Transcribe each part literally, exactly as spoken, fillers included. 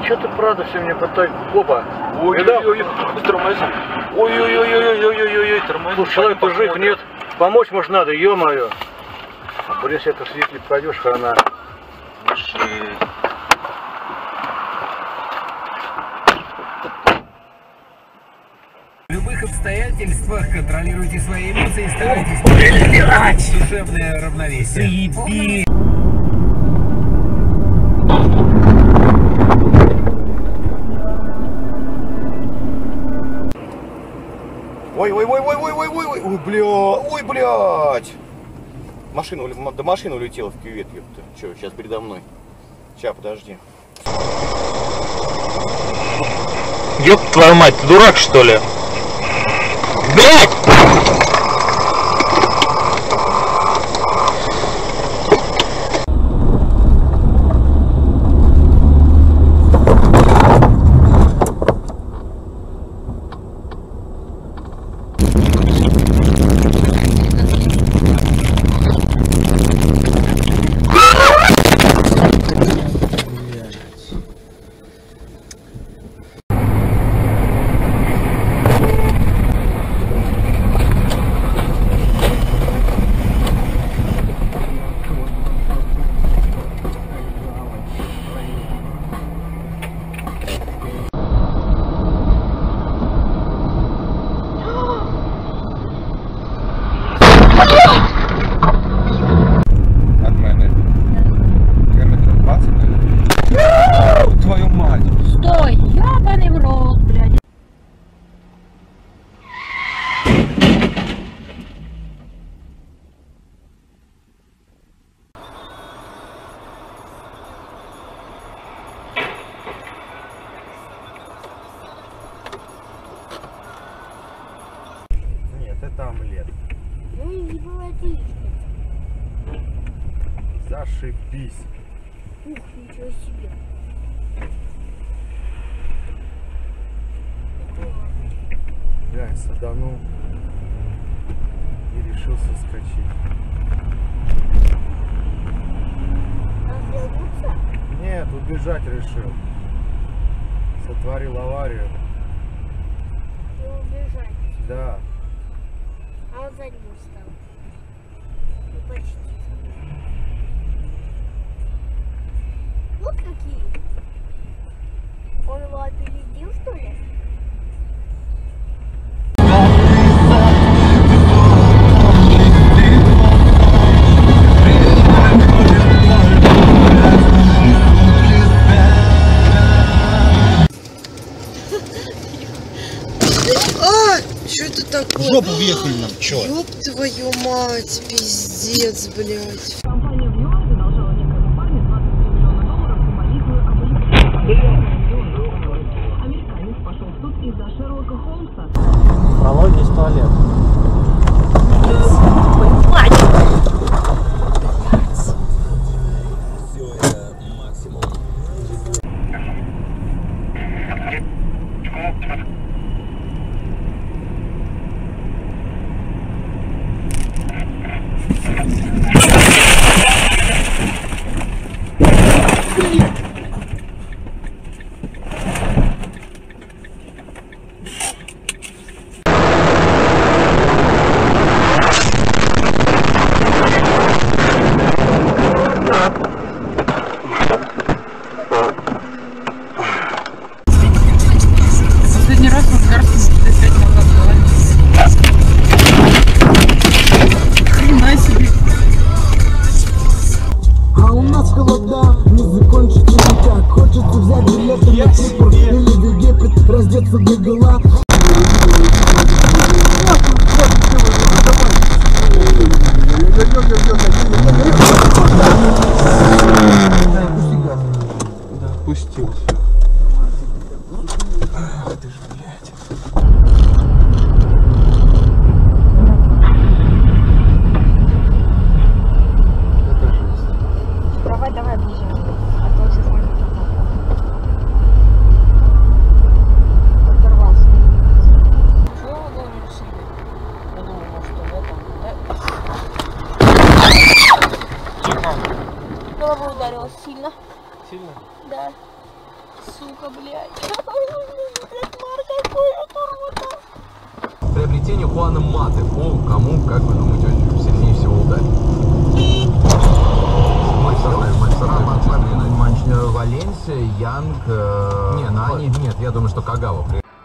что ты правда все мне потом? Опа. Ой-ой-ой, тормози. Ой-ой-ой-ой-ой-ой-ой, тормози. Слушай, человек жив, нет? Помочь может надо, ё-моё. Блин, если это свидетель пойдешь, хана. В любых обстоятельствах контролируйте свои эмоции и старайтесь держать душевное равновесие. Ой, ой, ой, ой, ой, ой, ой, ой, ой, бля, ой, блядь. Машина, да машина улетела в кювет, ёпта. Че, сейчас передо мной. Сейчас, подожди. Ёб твою мать, ты дурак что ли? Блядь! От мене. Километр двадцать, наверное. Твою мать. Стой, ёбаный в рот, блядь. Нет, это омлет. Ну и не бывает яичница. Зашибись. Ух, ничего себе. Глянь, саданул и решил соскочить. Развернуться? Нет, убежать решил. Сотворил аварию. И убежать. Да. А он сзади стал. Ну почти. Вот какие. Он его опередил, что ли? А, что это такое? В жопу въехали нам, чё? Ёб твою мать, пиздец, блядь. Компания в ЮАР задолжала некой компании двадцать три миллиона долларов за болезненную аболицию. Американец пошел в суд из-за Шерлока Холмса. Прологи из туалета. Последний раз мы в Гарске лет пять назад была. Хрена себе. А у нас холода, не закончится никак. Хочется взять билеты на Кипр или в Египет, раздеться догола. Пустил. Давай, давай, объезжай. А то сейчас можно подорвался. сука, блядь. Кошмар какой, это Приобретение Хуана Маты. О, кому, как вы думаете, очень сильнее всего ударит? Валенсия, Янг... Нет, ну они... Нет, я думаю, что Кагава.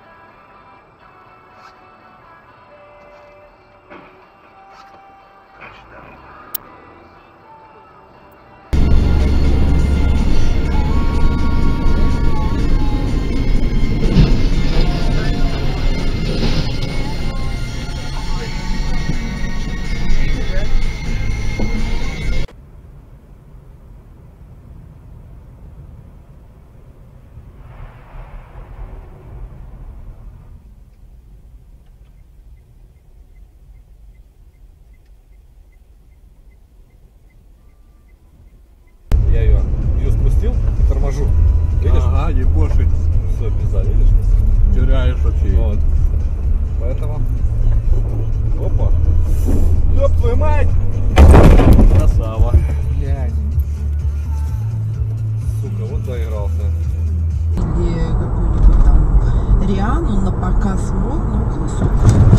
Я ее, ее спустил и торможу. Видишь? Ага, ебошить. Все, пизда, видишь? Теряешь вообще. Вот. Поэтому... Опа. Ёб твою мать! Красава. Блядь. Сука, вот доигрался. Или какую-нибудь там Риану на показ мод, ну, около суток.